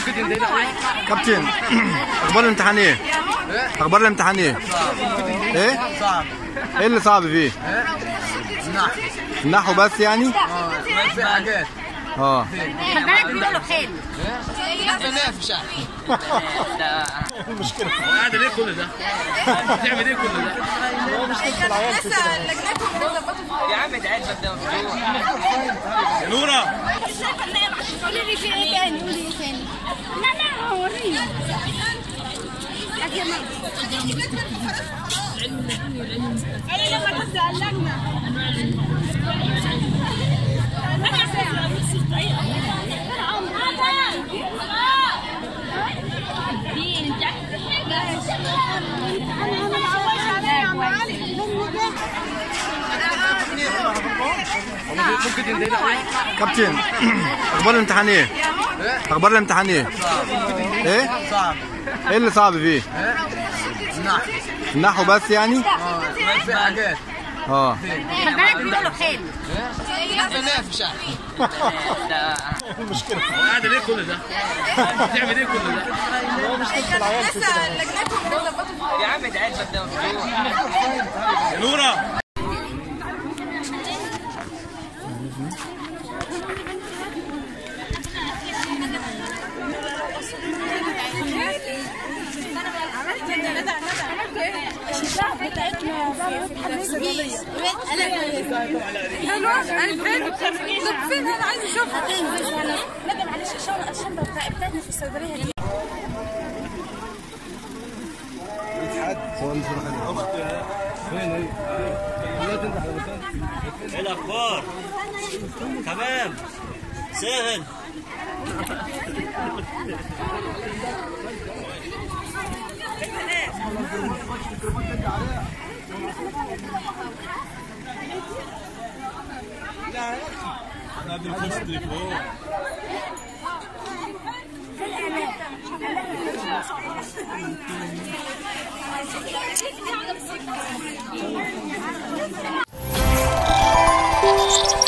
كابتن اخبار الامتحان ايه؟ اخبار الامتحان ايه؟ ايه؟ صعب. ايه اللي صعب فيه؟ النحو. النحو بس يعني؟ في حاجات. خلي بالك بيقولوا حلو. في شعر. المشكلة قاعد ليه كل ده؟ بتعمل ايه كل ده؟ لسه لجنتهم بيظبطوا يا عم تعال بدنا مفتوح. يا نورة قولي لي في ايه تاني؟ قولي ايه تاني؟ لا وريني. انا لما تبدا اللجنه كابتن اخبار الامتحان ايه؟ اخبار الامتحان ايه؟ ايه؟ صعب. ايه اللي صعب فيه؟ النحو. النحو بس يعني؟ في حاجات. خلي بالك بيقولوا حلو. في شعر. المشكلة قاعد ليه كل ده؟ بتعمل ايه كل ده؟ لسه لجنتهم بيظبطوا يا عم تعال بدنا مفتوح. يا نورة الشعب بتاعتنا فين انا عايز اشوفها لا معلش الشنطه بتاعتنا في الصيدليه دي ايه الاخبار؟ تمام سهل لا بنخش تليفون في